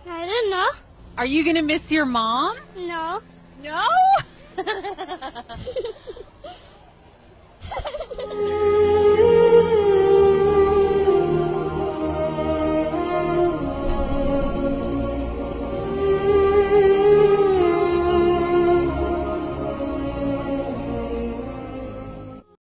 I don't know. Are you going to miss your mom? No. No?